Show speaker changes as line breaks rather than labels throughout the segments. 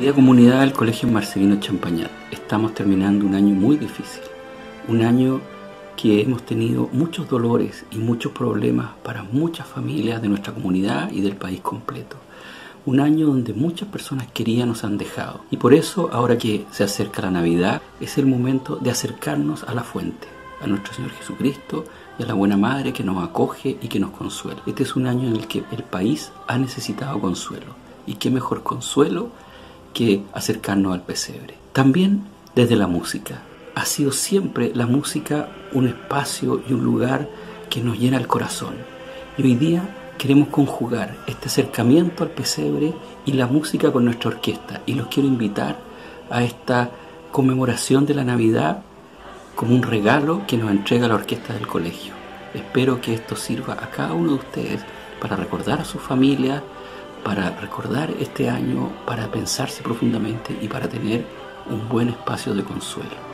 Querida comunidad del Colegio Marcelino Champañat, estamos terminando un año muy difícil, un año que hemos tenido muchos dolores y muchos problemas para muchas familias de nuestra comunidad y del país completo. Un año donde muchas personas queridas nos han dejado. Y por eso, ahora que se acerca la Navidad, es el momento de acercarnos a la fuente, a nuestro Señor Jesucristo y a la buena Madre que nos acoge y que nos consuela. Este es un año en el que el país ha necesitado consuelo. Y qué mejor consuelo que acercarnos al pesebre. También desde la música. Ha sido siempre la música un espacio y un lugar que nos llena el corazón. Y hoy día queremos conjugar este acercamiento al pesebre y la música con nuestra orquesta. Y los quiero invitar a esta conmemoración de la Navidad como un regalo que nos entrega la orquesta del colegio. Espero que esto sirva a cada uno de ustedes para recordar a su familia, para recordar este año, para pensarse profundamente y para tener un buen espacio de consuelo.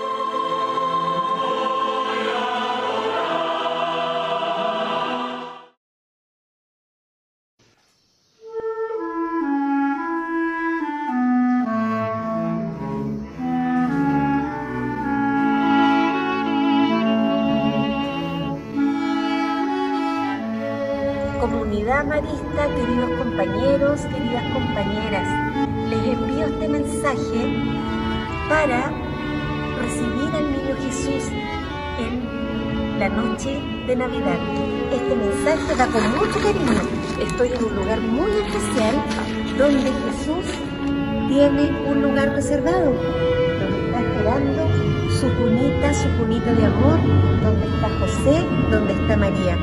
Comunidad marista, queridos compañeros, queridas compañeras, les envío este mensaje para recibir al Niño Jesús en la noche de Navidad. Este mensaje va con mucho cariño. Estoy en un lugar muy especial donde Jesús tiene un lugar reservado, donde está esperando su cunita de amor, donde está José, donde está María.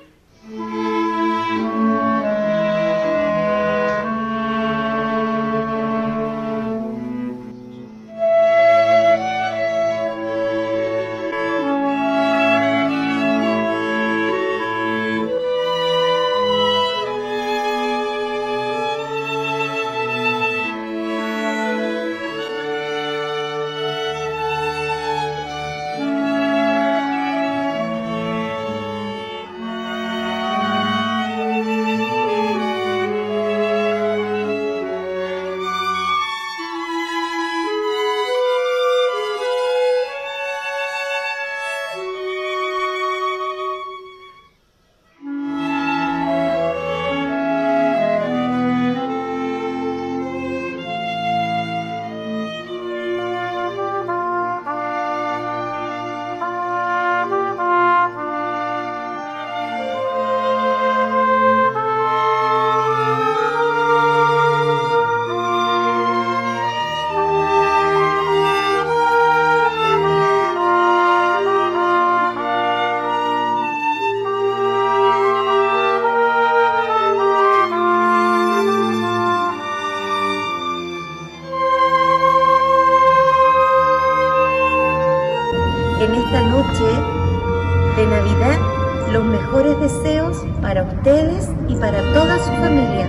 En esta noche de Navidad, los mejores deseos para ustedes y para toda su familia.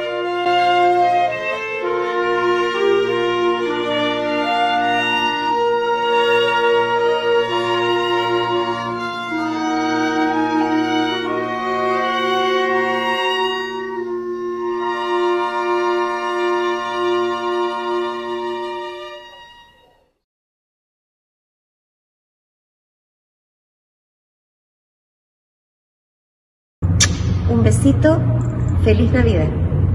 Un besito, feliz Navidad.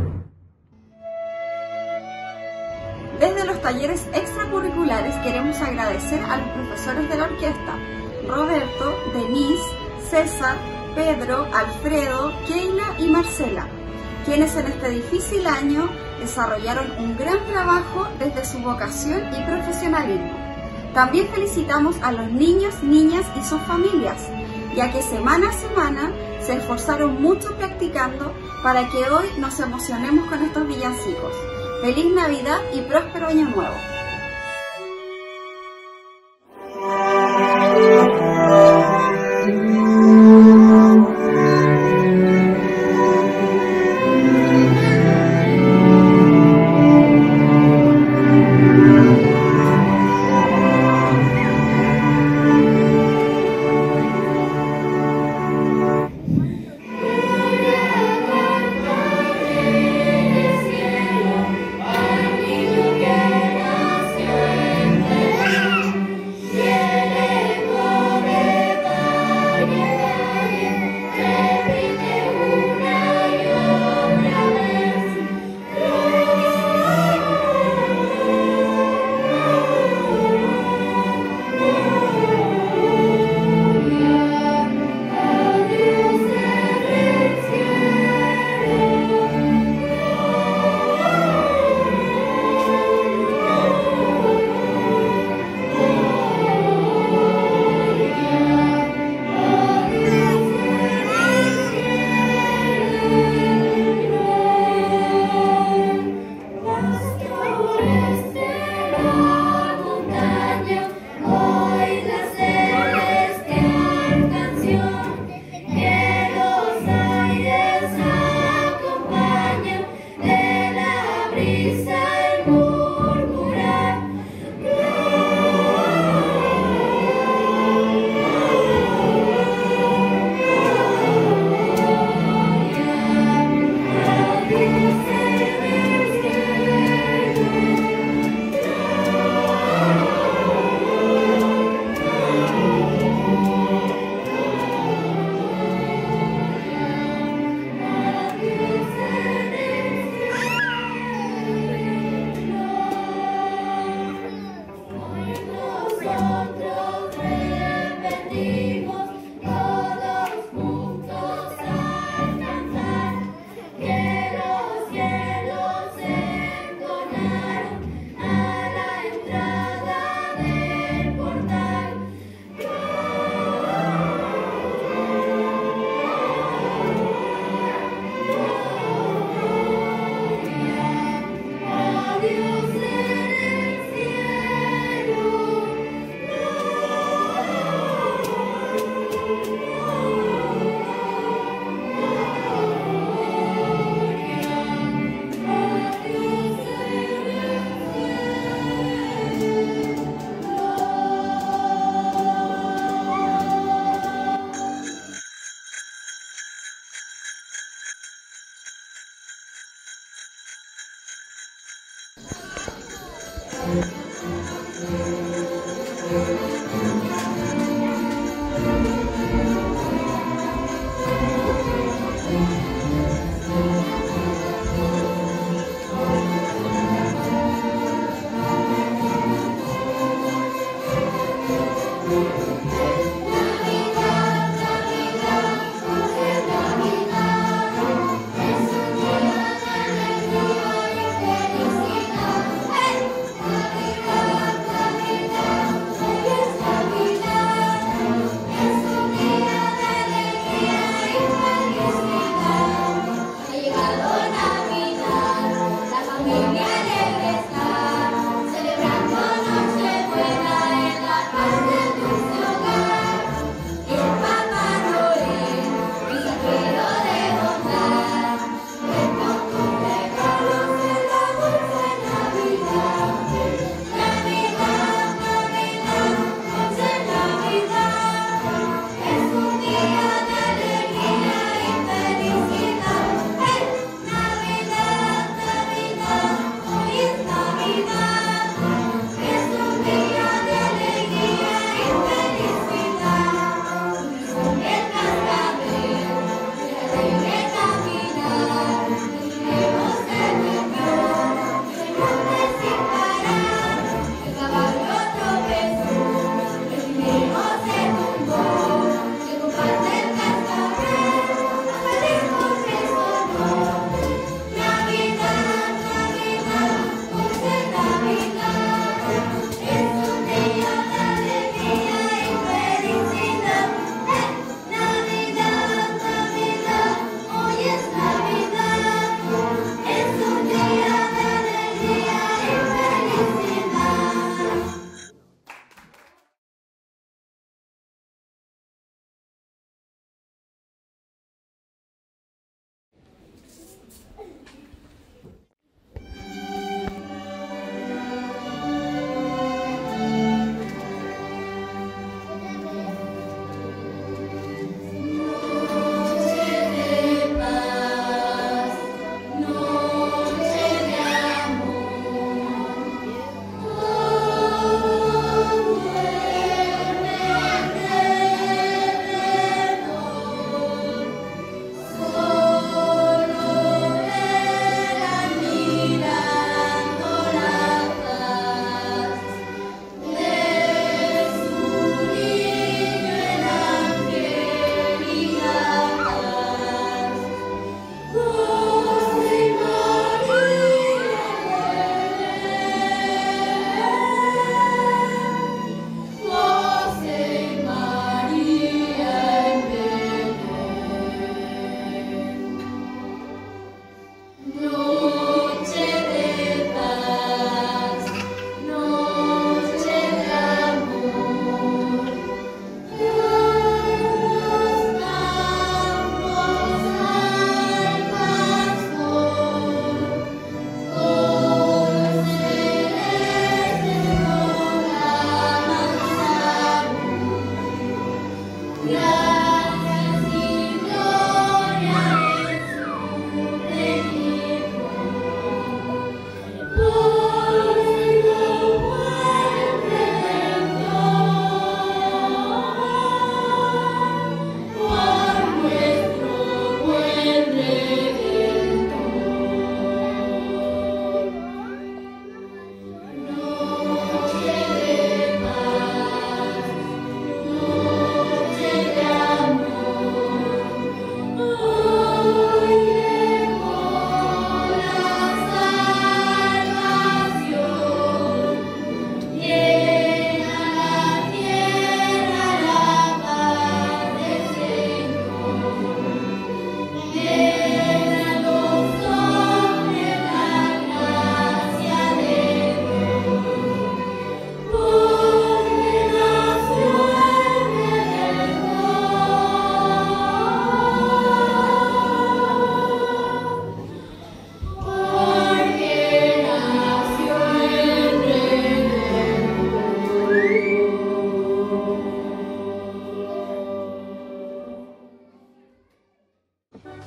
Desde los talleres extracurriculares queremos agradecer a los profesores de la orquesta, Roberto, Denise, César, Pedro, Alfredo, Keila y Marcela, quienes en este difícil año desarrollaron un gran trabajo desde su vocación y profesionalismo. También felicitamos a los niños, niñas y sus familias, ya que semana a semana se esforzaron mucho practicando para que hoy nos emocionemos con estos villancicos. ¡Feliz Navidad y próspero Año Nuevo!
Amen.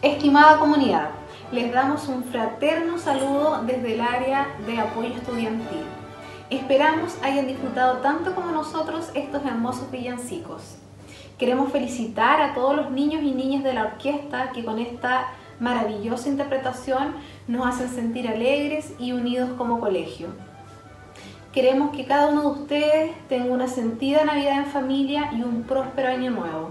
Estimada comunidad, les damos un fraterno saludo desde el área de apoyo estudiantil. Esperamos hayan disfrutado tanto como nosotros estos hermosos villancicos. Queremos felicitar a todos los niños y niñas de la orquesta que con esta maravillosa interpretación nos hacen sentir alegres y unidos como colegio. Queremos que cada uno de ustedes tenga una sentida Navidad en familia y un próspero año nuevo.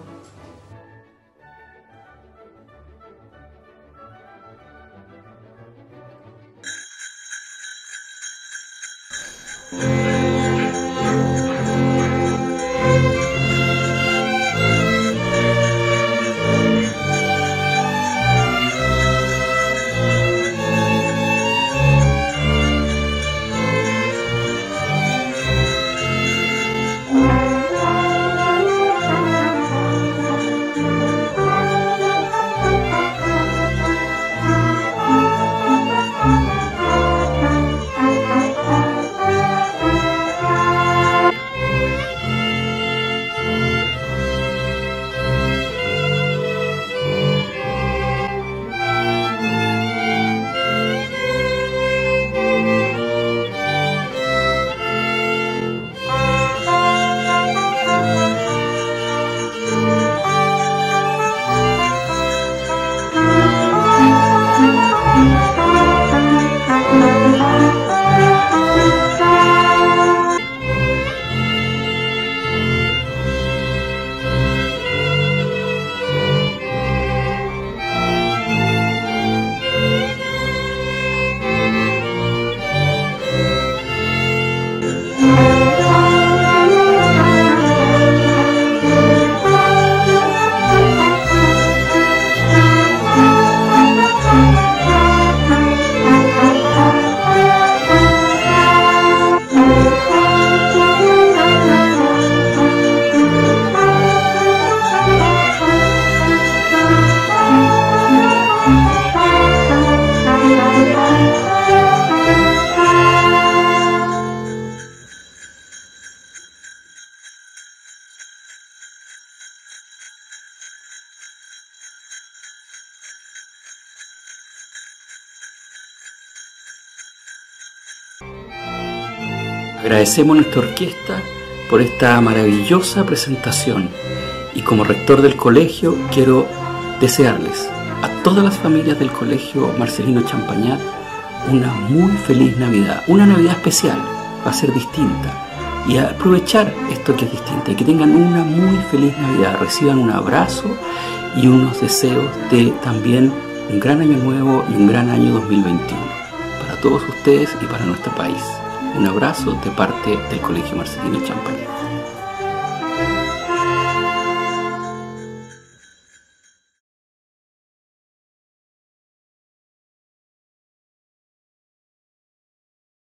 Agradecemos a nuestra orquesta por esta maravillosa presentación y como rector del colegio quiero desearles a todas las familias del colegio Marcelino Champañat una muy feliz Navidad, una Navidad especial, va a ser distinta y a aprovechar esto que es distinto y que tengan una muy feliz Navidad, reciban un abrazo y unos deseos de también un gran año nuevo y un gran año 2021 para todos ustedes y para nuestro país. Un abrazo de parte del Colegio Marcelino Champañat.